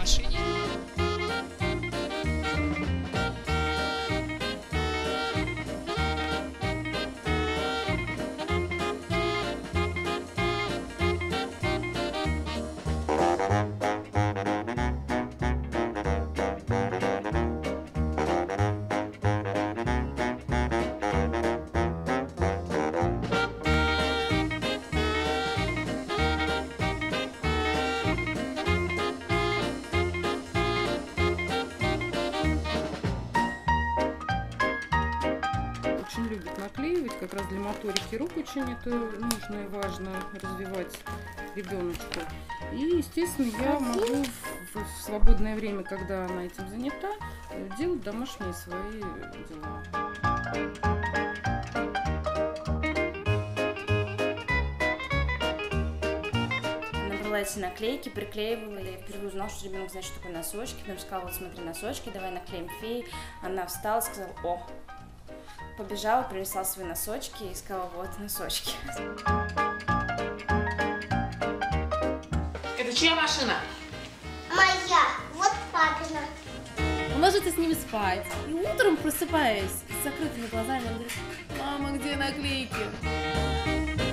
машине. Очень любит наклеивать, как раз для моторики рук очень это нужно и важно развивать ребеночку. И, естественно, я могу в свободное время, когда она этим занята, делать домашние свои дела. Набрала эти наклейки, приклеивала. Я впервые узнала, что ребенок знает, что такое носочки. Потом сказала: вот смотри, носочки, давай наклеим феи. Она встала, сказала: о. Побежала, принесла свои носочки и сказала: вот носочки. Это чья машина? Моя, вот папина. Он ложится с ними спать. И утром, просыпаясь с закрытыми глазами, он говорит: мама, где наклейки?